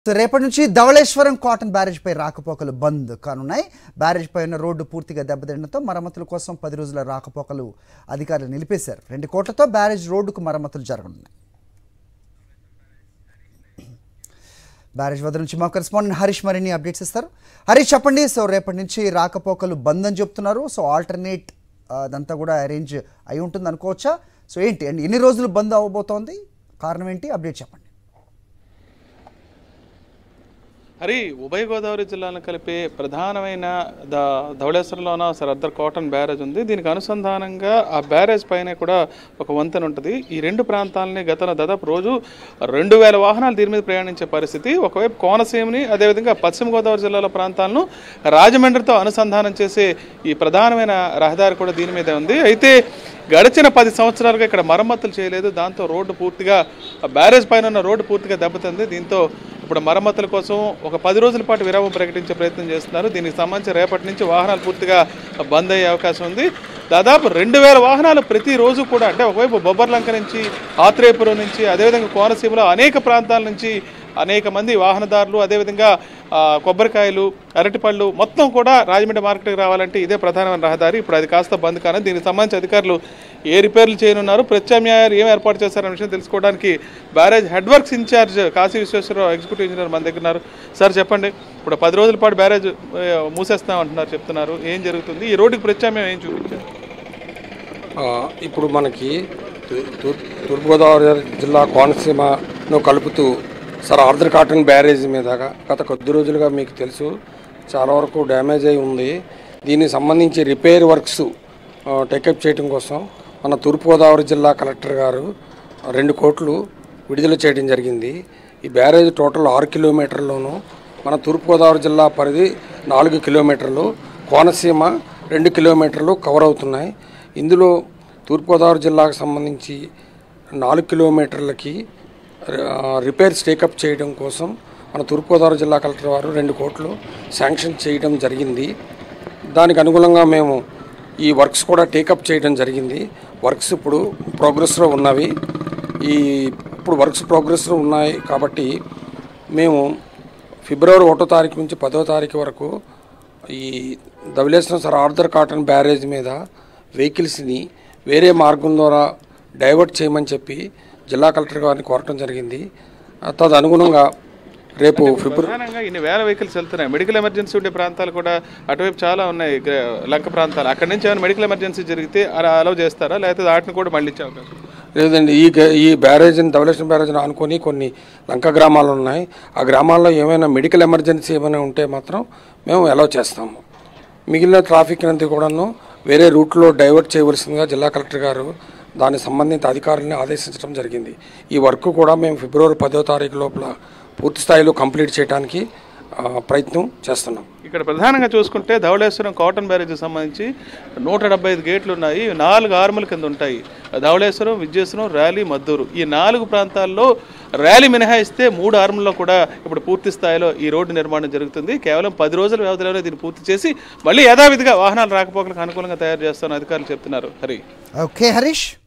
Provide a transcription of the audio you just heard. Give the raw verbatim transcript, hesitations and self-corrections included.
So రేపటి నుంచి Dhavaleswaram cotton barrage పై రాకపోకలు బంద్ కానున్నాయి. బ్యారేజ్ పై ఉన్న రోడ్డు పూర్తిగా దెబ్బతినడంతో మరమ్మతుల కోసం పది రోజుల రాకపోకలు అధికారులు నిలిపేశారు. రెండు కోట్లతో బ్యారేజ్ రోడ్డుకు మరమ్మతులు జరగనున్నాయి. బ్యారేజ్ వద్ద నుంచి మా కరెస్పాండెంట్ హరీష్ మరిన్ని అప్డేట్స్ ఇస్తారు. హరీష్ చెప్పండి, సో రేపటి నుంచి రాకపోకలు బంద్ అని చెప్తున్నారు. సో ఆల్టర్నేట్ అదంతా కూడా అరేంజ్ అయి ఉంటుంది అనుకోవచ్చా? సో ఏంటి అండ్ ఎన్ని రోజులు బంద్ అవ్వబోతోంది, కారణం ఏంటి, అప్డేట్ చెప్పండి. హరి, ఉభయ గోదావరి జిల్లాలను కలిపే ప్రధానమైన ద ధవళేశ్వరంలో ఉన్న సర్దార్ కాటన్ బ్యారేజ్ ఉంది. దీనికి అనుసంధానంగా ఆ బ్యారేజ్ పైన కూడా ఒక వంతెన ఉంటుంది. ఈ రెండు ప్రాంతాలని గతంలో దాదాపు రోజు రెండు వేల వాహనాలు దీని మీద ప్రయాణించే పరిస్థితి. ఒకవైపు కోనసీమని, అదేవిధంగా పశ్చిమ గోదావరి జిల్లాల ప్రాంతాలను రాజమండ్రితో అనుసంధానం చేసే ఈ ప్రధానమైన రహదారి కూడా దీని మీదే ఉంది. అయితే గడిచిన పది సంవత్సరాలుగా ఇక్కడ మరమ్మతులు చేయలేదు. దాంతో రోడ్డు పూర్తిగా బ్యారేజ్ పైన ఉన్న రోడ్డు పూర్తిగా దెబ్బతింది. దీంతో ఇప్పుడు మరమ్మతుల కోసం ఒక పది రోజుల పాటు విరామం ప్రకటించే ప్రయత్నం చేస్తున్నారు. దీనికి సంబంధించి రేపటి నుంచి వాహనాలు పూర్తిగా బంద్ అయ్యే అవకాశం ఉంది. దాదాపు రెండు వేల వాహనాలు ప్రతిరోజు కూడా, అంటే ఒకవైపు బొబ్బర్లంక నుంచి, ఆత్రేయపురం నుంచి, అదేవిధంగా కోనసీమలో అనేక ప్రాంతాల నుంచి అనేక మంది వాహనదారులు, అదేవిధంగా కొబ్బరికాయలు, అరటిపళ్ళు మొత్తం కూడా రాజమండ్రి మార్కెట్కి రావాలంటే ఇదే ప్రధానమైన రహదారి. ఇప్పుడు అది కాస్త బంద్ కానీ దీనికి సంబంధించి అధికారులు ఏ రిపేర్లు చేయనున్నారు, ప్రత్యామ్నాయాలు ఏం ఏర్పాటు చేస్తారనే విషయం తెలుసుకోవడానికి barrage head works incharge Kasi Visweswararao executive engineer మన దగ్గర ఉన్నారు. సార్ చెప్పండి, ఇప్పుడు పది రోజుల పాటు బ్యారేజ్ మూసేస్తాం అంటున్నారు, చెప్తున్నారు, ఏం జరుగుతుంది, ఈ రోడ్డుకి ప్రత్యామ్నాయం ఏం చూపించారు? ఇప్పుడు మనకి తూర్పుగోదావరి జిల్లా కోనసీమను కలుపుతూ సార్ ఆర్థర్ కాటన్ బ్యారేజ్ మీద గత కొద్ది రోజులుగా మీకు తెలుసు చాలా వరకు డ్యామేజ్ అయి ఉంది. దీనికి సంబంధించి రిపేర్ వర్క్స్ టేకప్ చేయడం కోసం మన తూర్పుగోదావరి జిల్లా కలెక్టర్ గారు రెండు కోట్లు విడుదల చేయడం జరిగింది. ఈ బ్యారేజ్ టోటల్ ఆరు కిలోమీటర్లోను, మన తూర్పుగోదావరి జిల్లా పరిధి నాలుగు కిలోమీటర్లు, కోనసీమ రెండు కిలోమీటర్లు కవర్ అవుతున్నాయి. ఇందులో తూర్పుగోదావరి జిల్లాకు సంబంధించి నాలుగు కిలోమీటర్లకి రిపేర్స్ టేకప్ చేయడం కోసం మన తూర్పుగోదావరి జిల్లా కలెక్టర్ వారు రెండు కోట్లు శాంక్షన్ చేయడం జరిగింది. దానికి అనుగుణంగా మేము ఈ వర్క్స్ కూడా టేకప్ చేయడం జరిగింది. వర్క్స్ ఇప్పుడు ప్రోగ్రెస్లో ఉన్నవి. ఈ ఇప్పుడు వర్క్స్ ప్రోగ్రెస్లో ఉన్నాయి కాబట్టి మేము ఫిబ్రవరి ఒకటో తారీఖు నుంచి పదో తారీఖు వరకు ఈ Dowleswaram sir Arthur Cotton barrage మీద వెహికల్స్ని వేరే మార్గం ద్వారా డైవర్ట్ చేయమని చెప్పి జిల్లా కలెక్టర్ గారిని కోరటం జరిగింది. తదనుగుణంగా రేపు ప్రధానంగా ఇన్ని వేల వెహికల్స్ వెళ్తున్నాయి. మెడికల్ ఎమర్జెన్సీ ఉండే ప్రాంతాలు కూడా అటువైపు చాలా ఉన్నాయి, లంక ప్రాంతాలు. అక్కడి నుంచి ఏమైనా మెడికల్ ఎమర్జెన్సీ జరిగితే అలౌ చేస్తారా, లేకపోతే వాటిని కూడా మళ్ళీ ఇచ్చే అవకాశం లేదండి? ఈ ఈ బ్యారేజ్ని ధవళేశ్వరం బ్యారేజ్ని ఆనుకొని కొన్ని లంక గ్రామాలు ఉన్నాయి. ఆ గ్రామాల్లో ఏమైనా మెడికల్ ఎమర్జెన్సీ ఏమైనా ఉంటే మాత్రం మేము అలౌ చేస్తాము. మిగిలిన ట్రాఫిక్ అంతా కూడాను వేరే రూట్లో డైవర్ట్ చేయవలసిందిగా జిల్లా కలెక్టర్ గారు దాని సంబంధిత అధికారులను ఆదేశించడం జరిగింది. ఈ వర్క్ కూడా మేము ఫిబ్రవరి పదో తారీఖు లోపల పూర్తి స్థాయిలో కంప్లీట్ చేయడానికి ప్రయత్నం చేస్తున్నాం. ఇక్కడ ప్రధానంగా చూసుకుంటే ధవళేశ్వరం కాటన్ బ్యారేజ్కి సంబంధించి నూట డెబ్బై ఐదు గేట్లు ఉన్నాయి. నాలుగు ఆర్ముల కింద ఉంటాయి. ధవళేశ్వరం, విజయేశ్వరం, ర్యాలీ, మద్దూరు ఈ నాలుగు ప్రాంతాల్లో ర్యాలీ మినహాయిస్తే మూడు ఆర్ముల్లో కూడా ఇప్పుడు పూర్తి స్థాయిలో ఈ రోడ్డు నిర్మాణం జరుగుతుంది. కేవలం పది రోజుల వ్యవధిలోనే దీన్ని పూర్తి చేసి మళ్ళీ యథావిధిగా వాహనాలు రాకపోకలకు అనుకూలంగా తయారు చేస్తామని అధికారులు చెప్తున్నారు. హరి, ఓకే హరీష్.